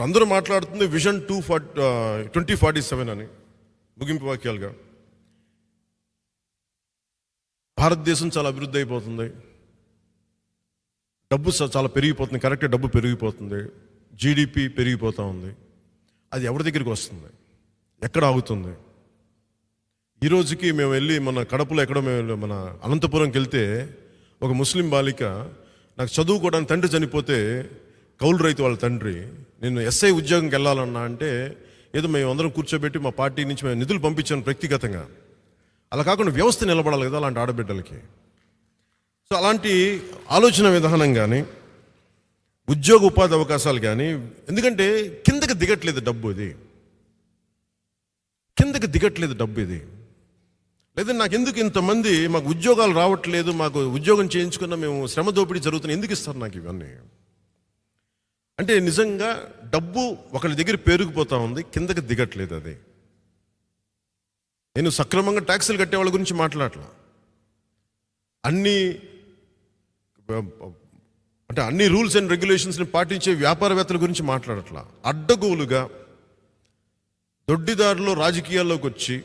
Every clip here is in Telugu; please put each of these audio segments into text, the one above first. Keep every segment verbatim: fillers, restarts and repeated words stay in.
అందరూ మాట్లాడుతుంది vision two forty twenty forty seven అని ముగింపు వాక్యాలుగా. భారతదేశం చాలా అభివృద్ధి అయిపోతుంది, డబ్బు చాలా పెరిగిపోతుంది, కరెక్ట్గా డబ్బు పెరిగిపోతుంది, జీడిపి పెరిగిపోతూ ఉంది. అది ఎవరి దగ్గరికి వస్తుంది, ఎక్కడ ఆగుతుంది? ఈరోజుకి మేము వెళ్ళి మన కడపలో ఎక్కడో మేము మన అనంతపురంకి వెళ్తే ఒక ముస్లిం బాలిక, నాకు చదువుకోవడానికి తండ్రి చనిపోతే కౌలు రైతు వాళ్ళ తండ్రి, నేను ఎస్ఐ ఉద్యోగంకి వెళ్ళాలన్నా అంటే ఏదో మేము అందరం కూర్చోబెట్టి మా పార్టీ నుంచి మేము నిధులు పంపించాను వ్యక్తిగతంగా. అలా కాకుండా వ్యవస్థ నిలబడాలి కదా అలాంటి ఆడబిడ్డలకి. సో అలాంటి ఆలోచన విధానం కానీ ఉద్యోగ ఉపాధి అవకాశాలు కానీ, ఎందుకంటే కిందకి దిగట్లేదు డబ్బు, ఇది కిందకి దిగట్లేదు డబ్బు ఇది. లేదా నాకు ఎందుకు ఇంతమంది మాకు ఉద్యోగాలు రావట్లేదు, మాకు ఉద్యోగం చేయించుకున్న మేము శ్రమ దోపిడీ జరుగుతుంది, ఎందుకు ఇస్తారు నాకు ఇవన్నీ అంటే? నిజంగా డబ్బు ఒకరి దగ్గర పెరిగిపోతూ ఉంది, కిందకి దిగట్లేదు. అది నేను సక్రమంగా ట్యాక్సులు కట్టే వాళ్ళ గురించి మాట్లాడలా, అన్ని అంటే అన్ని రూల్స్ అండ్ రెగ్యులేషన్స్ని పాటించే వ్యాపారవేత్తల గురించి మాట్లాడట్లా. అడ్డగోలుగా దొడ్డిదారులు రాజకీయాల్లోకి వచ్చి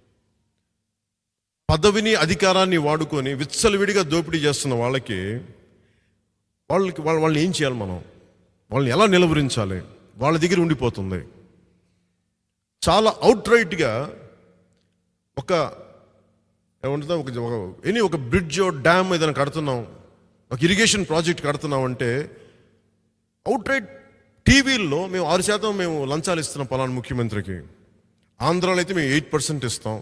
పదవిని అధికారాన్ని వాడుకొని విచ్చలవిడిగా దోపిడీ చేస్తున్న వాళ్ళకి వాళ్ళకి వాళ్ళ వాళ్ళని ఏం చేయాలి, మనం వాళ్ళని ఎలా నిలవరించాలి? వాళ్ళ దగ్గర ఉండిపోతుంది. చాలా అవుట్ రైట్గా ఒక ఏమంటుందా ఒక ఎనీ ఒక బ్రిడ్జ్ డ్యామ్ ఏదైనా కడుతున్నాం, ఒక ఇరిగేషన్ ప్రాజెక్ట్ కడుతున్నాం అంటే అవుట్ రైట్ టీవీల్లో మేము ఆరు శాతం మేము లంచాలు ఇస్తున్నాం పలానా ముఖ్యమంత్రికి, ఆంధ్రాలో అయితే మేము ఎయిట్ పర్సెంట్ ఇస్తాం.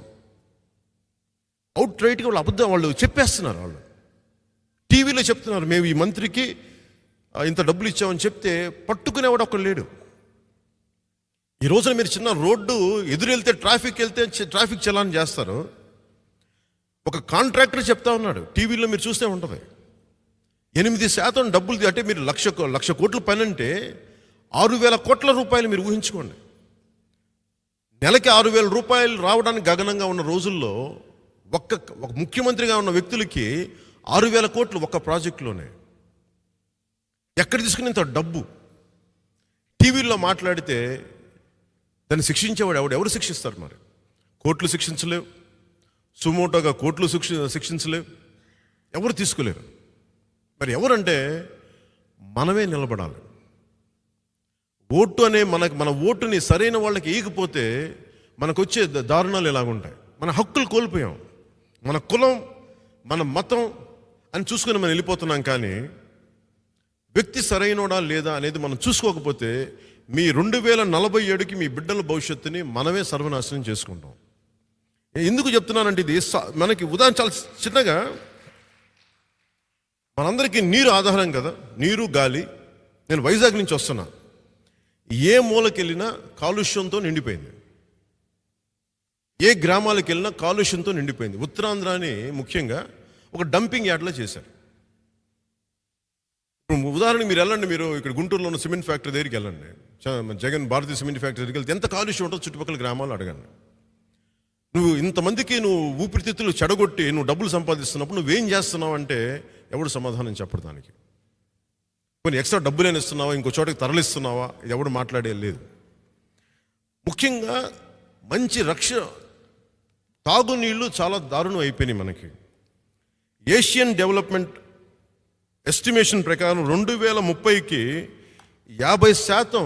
అవుట్ రైట్గా వాళ్ళు అబద్ధం వాళ్ళు చెప్పేస్తున్నారు. వాళ్ళు టీవీలో చెప్తున్నారు మేము ఈ మంత్రికి ఇంత డబ్బులు ఇచ్చామని చెప్తే పట్టుకునేవాడు ఒకడు లేడు. ఈ రోజున మీరు చిన్న రోడ్డు ఎదురు వెళ్తే ట్రాఫిక్ వెళ్తే ట్రాఫిక్ చలాన్ చేస్తారు. ఒక కాంట్రాక్టర్ చెప్తా ఉన్నాడు, టీవీలో మీరు చూస్తే ఉంటుంది, ఎనిమిది శాతం డబ్బులు అంటే మీరు లక్ష లక్ష కోట్ల పని అంటే ఆరు వేల కోట్ల రూపాయలు మీరు ఊహించుకోండి. నెలకి ఆరు వేల రూపాయలు రావడానికి గగనంగా ఉన్న రోజుల్లో ఒక్క ఒక ముఖ్యమంత్రిగా ఉన్న వ్యక్తులకి ఆరు వేల కోట్లు ఒక్క ప్రాజెక్టులోనే. ఎక్కడ తీసుకునేంత డబ్బు టీవీల్లో మాట్లాడితే దాన్ని శిక్షించేవాడు ఎవడు? ఎవరు శిక్షిస్తారు? మరి కోర్టులు శిక్షించలేవు, సుమోటోగా కోర్టులు శిక్ష శిక్షించలేవు, ఎవరు తీసుకోలేరు. మరి ఎవరంటే మనమే నిలబడాలి. ఓటు అనే మనకు మన ఓటుని సరైన వాళ్ళకి వేయకపోతే మనకు వచ్చే దారుణాలు ఎలాగుంటాయి? మన హక్కులు కోల్పోయాం, మన కులం మన మతం అని చూసుకుని మనం వెళ్ళిపోతున్నాం. కానీ వ్యక్తి సరైనోడా లేదా అనేది మనం చూసుకోకపోతే మీ రెండు వేల నలభై ఏడుకి మీ బిడ్డల భవిష్యత్తుని మనమే సర్వనాశనం చేసుకుంటాం. ఎందుకు చెప్తున్నానంటే ఇది మనకి ఉదాహరణ చాలా చిన్నగా, మనందరికీ నీరు ఆధారం కదా, నీరు గాలి. నేను వైజాగ్ నుంచి వస్తున్నా, ఏ మూలకి వెళ్ళినా కాలుష్యంతో నిండిపోయింది, ఏ గ్రామాలకు వెళ్ళినా కాలుష్యంతో నిండిపోయింది. ఉత్తరాంధ్రాని ముఖ్యంగా ఒక డంపింగ్ యార్డ్లో చేశారు. ఇప్పుడు ఉదాహరణకి మీరు వెళ్ళండి, మీరు ఇక్కడ గుంటూరులో ఉన్న సిమెంట్ ఫ్యాక్టరీ దగ్గరికి వెళ్ళండి, జగన్ భారతీయ సిమెంట్ ఫ్యాక్టరీ దగ్గరికి వెళ్తే ఎంత కాలుష్యం ఉంటుందో చుట్టుపక్కల గ్రామాలు అడగండి. నువ్వు ఇంతమందికి నువ్వు ఊపిరితిత్తులు చెడగొట్టి నువ్వు డబ్బులు సంపాదిస్తున్నప్పుడు నువ్వేం చేస్తున్నావు అంటే ఎవడు సమాధానం చెప్పడు దానికి. కొన్ని ఎక్స్ట్రా డబ్బులేని ఇస్తున్నావా, ఇంకో చోటకి తరలిస్తున్నావా, ఇది ఎవడు మాట్లాడే లేదు. ముఖ్యంగా మంచి రక్ష తాగునీళ్ళు చాలా దారుణం అయిపోయినాయి మనకి. ఏషియన్ డెవలప్మెంట్ ఎస్టిమేషన్ ప్రకారం రెండు వేల ముప్పైకి యాభై శాతం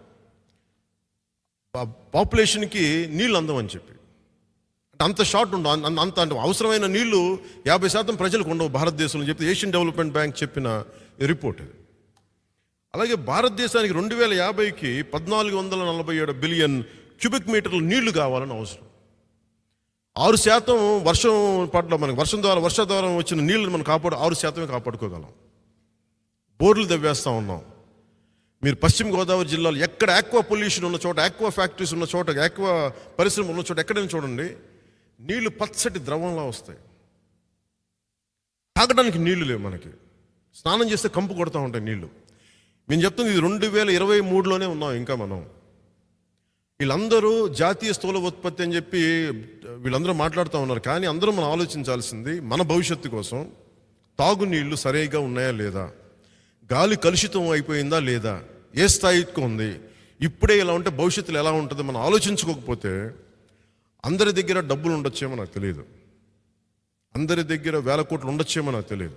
పాపులేషన్కి నీళ్ళు అందమని చెప్పి, అంత షార్ట్ ఉండవు, అంత అంటే అవసరమైన నీళ్లు యాభై శాతం ప్రజలకు ఉండవు భారతదేశంలో చెప్తే ఏషియన్ డెవలప్మెంట్ బ్యాంక్ చెప్పిన రిపోర్ట్ ఇది. అలాగే భారతదేశానికి రెండు వేల యాభైకి పద్నాలుగు వందల నలభై ఏడు బిలియన్ క్యూబిక్ మీటర్లు నీళ్లు కావాలని అవసరం. ఆరు శాతం వర్షం పట్ల మనకి వర్షం ద్వారా వర్ష ద్వారా వచ్చిన నీళ్ళని మనం కాపాడు ఆరు శాతమే కాపాడుకోగలం. బోర్లు తవ్వేస్తూ ఉన్నాం. మీరు పశ్చిమ గోదావరి జిల్లాలో ఎక్కడ ఆక్వా పొల్యూషన్ ఉన్న చోట, ఆక్వా ఫ్యాక్టరీస్ ఉన్న చోట, ఆక్వా పరిశ్రమ ఉన్న చోట ఎక్కడైనా చూడండి, నీళ్లు పచ్చటి ద్రవంలా వస్తాయి. తాగడానికి నీళ్లు లేవు మనకి, స్నానం చేస్తే కంపు కొడతా ఉంటాయి నీళ్లు. మేము చెప్తుంది ఇది రెండు వేల ఇరవై మూడులోనే ఉన్నాం ఇంకా మనం. వీళ్ళందరూ జాతీయ స్థూల ఉత్పత్తి అని చెప్పి వీళ్ళందరూ మాట్లాడుతూ ఉన్నారు. కానీ అందరూ మనం ఆలోచించాల్సింది మన భవిష్యత్తు కోసం తాగునీళ్లు సరిగా ఉన్నాయా లేదా, గాలి కలుషితం అయిపోయిందా లేదా, ఏ స్థాయికి ఉంది, ఇప్పుడే ఇలా ఉంటే భవిష్యత్తులో ఎలా ఉంటుందో మనం ఆలోచించుకోకపోతే అందరి దగ్గర డబ్బులు ఉండొచ్చేమో నాకు తెలియదు, అందరి దగ్గర వేల కోట్లు ఉండొచ్చేమో నాకు తెలియదు.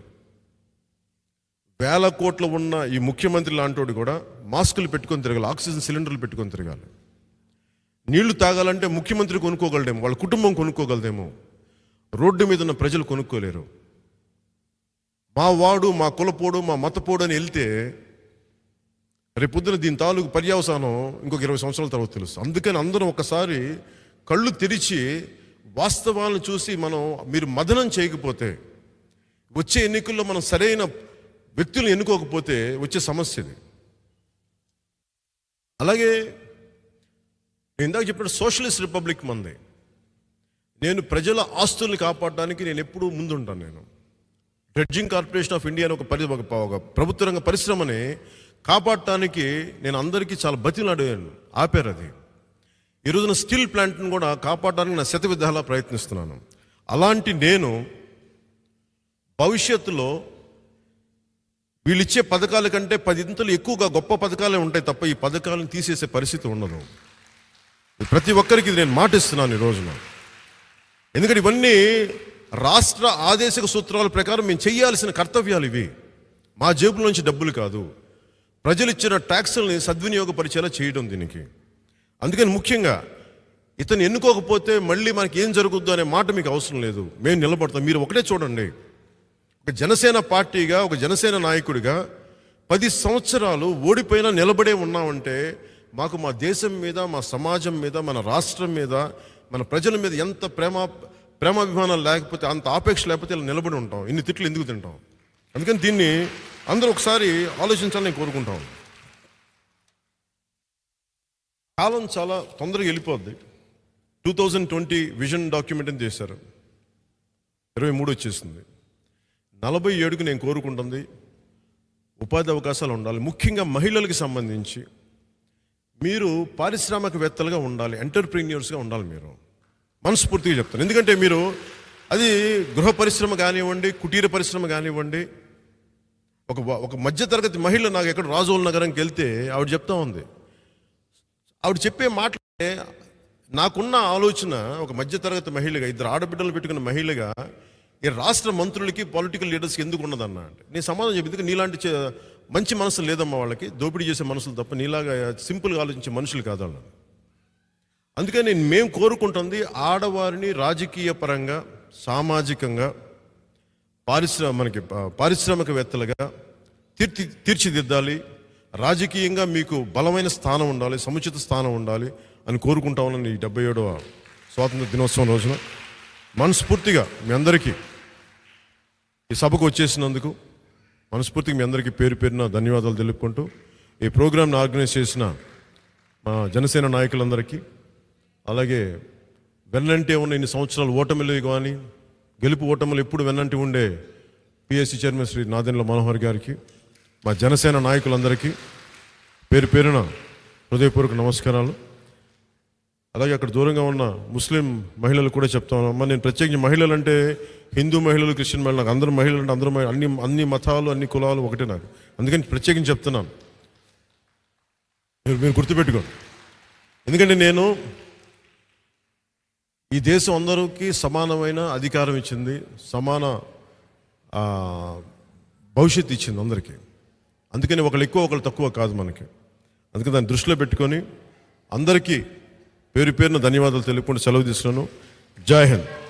వేల కోట్లు ఉన్న ఈ ముఖ్యమంత్రి లాంటి కూడా మాస్కులు పెట్టుకొని తిరగాలి, ఆక్సిజన్ సిలిండర్లు పెట్టుకొని తిరగాలి. నీళ్లు తాగాలంటే ముఖ్యమంత్రి కొనుక్కోగలడేమో, వాళ్ళ కుటుంబం కొనుక్కోగలదేమో, రోడ్డు మీద ఉన్న ప్రజలు కొనుక్కోలేరు. మా వాడు, మా కులపోడు, మా మతపోడు అని వెళ్తే రేపొద్దున దీని తాలూకు పర్యవసానం ఇంకొక ఇరవై సంవత్సరాల తర్వాత తెలుసు. అందుకని అందరం ఒకసారి కళ్ళు తెరిచి వాస్తవాలను చూసి మనం మీరు మదనం చేయకపోతే, వచ్చే ఎన్నికల్లో మనం సరైన వ్యక్తులను ఎన్నుకోకపోతే వచ్చే సమస్య ఇది. అలాగే నేను ఇందాక చెప్పిన సోషలిస్ట్ రిపబ్లిక్ మంది. నేను ప్రజల ఆస్తుల్ని కాపాడడానికి నేను ఎప్పుడూ ముందుంటాను. నేను డ్రెడ్జింగ్ కార్పొరేషన్ ఆఫ్ ఇండియా అని ఒక పరి ఒక ప్రభుత్వ రంగ పరిశ్రమని కాపాడటానికి నేను అందరికీ చాలా బతిలాడాను, ఆపారు అది. ఈ రోజున స్టీల్ ప్లాంట్ని కూడా కాపాడడానికి నా శతవిధాలా ప్రయత్నిస్తున్నాను. అలాంటి నేను భవిష్యత్తులో వీళ్ళిచ్చే పథకాల కంటే పదింతలు ఎక్కువగా గొప్ప పథకాలే ఉంటాయి తప్ప ఈ పథకాలను తీసేసే పరిస్థితి ఉండదు. ప్రతి ఒక్కరికి ఇది నేను మాటిస్తున్నాను ఈ రోజున. ఎందుకంటే ఇవన్నీ రాష్ట్ర ఆదేశక సూత్రాల ప్రకారం మేము చేయాల్సిన కర్తవ్యాలు ఇవి. మా జేబులోంచి డబ్బులు కాదు, ప్రజలు ఇచ్చిన ట్యాక్సుల్ని సద్వినియోగపరిచేలా చేయడం దీనికి. అందుకని ముఖ్యంగా ఇతను ఎన్నుకోకపోతే మళ్ళీ మనకి ఏం జరుగుద్దు అనే మాట మీకు అవసరం లేదు, మేము నిలబడతాం. మీరు ఒకటే చూడండి, ఒక జనసేన పార్టీగా, ఒక జనసేన నాయకుడిగా పది సంవత్సరాలు ఓడిపోయినా నిలబడే ఉన్నామంటే మాకు మా దేశం మీద, మా సమాజం మీద, మన రాష్ట్రం మీద, మన ప్రజల మీద ఎంత ప్రేమ ప్రేమాభిమానాలు లేకపోతే, అంత ఆపేక్ష లేకపోతే ఇలా నిలబడి ఉంటాం. ఇన్ని తిట్లు ఎందుకు తింటాం? అందుకని దీన్ని అందరూ ఒకసారి ఆలోచించాలని నేను కోరుకుంటాం. కాలం చాలా తొందరగా వెళ్ళిపోద్ది. Two thousand twenty vision document అని చేశారు, ఇరవై మూడు వచ్చేసింది. నలభై ఏడుకు నేను కోరుకుంటుంది ఉపాధి అవకాశాలు ఉండాలి. ముఖ్యంగా మహిళలకు సంబంధించి మీరు పారిశ్రామికవేత్తలుగా ఉండాలి, ఎంటర్ప్రీన్యూర్స్గా ఉండాలి. మీరు మనస్ఫూర్తిగా చెప్తాను. ఎందుకంటే మీరు అది గృహ పరిశ్రమ కానివ్వండి, కుటీర పరిశ్రమ కానివ్వండి, ఒక ఒక మధ్యతరగతి మహిళ నాకు ఎక్కడ రాజోల్ నగరంకి వెళ్తే ఆవిడ చెప్తా ఉంది, ఆవిడ చెప్పే మాటలే నాకున్న ఆలోచన, ఒక మధ్యతరగతి మహిళగా, ఇద్దరు ఆడబిడ్డలు పెట్టుకున్న మహిళగా ఈ రాష్ట్ర మంత్రులకి, పొలిటికల్ లీడర్స్కి ఎందుకు ఉండదన్నా అంటే నేను సమాధానం చెప్పి, ఎందుకంటే నీలాంటి మంచి మనసులు లేదమ్మా వాళ్ళకి, దోపిడీ చేసే మనసులు తప్ప నీలాగా సింపుల్గా ఆలోచించే మనుషులు కాదు వాళ్ళు. అందుకని మేము కోరుకుంటుంది ఆడవారిని రాజకీయ పరంగా, సామాజికంగా, పారిశ్రామ మనకి పారిశ్రామికవేత్తలుగా తీర్చి తీర్చిదిద్దాలి. రాజకీయంగా మీకు బలమైన స్థానం ఉండాలి, సముచిత స్థానం ఉండాలి అని కోరుకుంటా ఉన్నాను. ఈ డెబ్బై ఏడవ స్వాతంత్ర దినోత్సవం రోజున మనస్ఫూర్తిగా మీ అందరికీ ఈ సభకు వచ్చేసినందుకు మనస్ఫూర్తిగా మీ అందరికీ పేరు పేరున ధన్యవాదాలు తెలుపుకుంటూ, ఈ ప్రోగ్రామ్ని ఆర్గనైజ్ చేసిన మా జనసేన నాయకులందరికీ, అలాగే వెన్నంటే ఉన్న ఇన్ని సంవత్సరాలు ఓటమిలు కానీ గెలుపు ఓటములు ఎప్పుడు వెన్నంటి ఉండే పిఎస్సి చైర్మన్ శ్రీ నాదెండ్ల మనోహర్ గారికి, మా జనసేన నాయకులందరికీ పేరు పేరున హృదయపూర్వక నమస్కారాలు. అలాగే అక్కడ దూరంగా ఉన్న ముస్లిం మహిళలు కూడా చెప్తాను, అమ్మ నేను ప్రత్యేకించి మహిళలు అంటే హిందూ మహిళలు, క్రిస్టియన్ మహిళలు, నాకు అందరూ మహిళలు అంటే అందరూ అన్ని అన్ని మతాలు, అన్ని కులాలు ఒకటే నాకు. అందుకని ప్రత్యేకించి చెప్తున్నాను, మీరు మీరు గుర్తుపెట్టుకోండి. ఎందుకంటే నేను ఈ దేశం అందరికీ సమానమైన అధికారం ఇచ్చింది, సమాన భవిష్యత్తు ఇచ్చింది అందరికీ. అందుకని ఒకళ్ళు ఎక్కువ ఒకళ్ళు తక్కువ కాదు మనకి. అందుకని దాన్ని దృష్టిలో పెట్టుకొని అందరికీ పేరు పేరున ధన్యవాదాలు తెలుపుకుంటూ సెలవు తీసుకున్నాను. జై హింద్.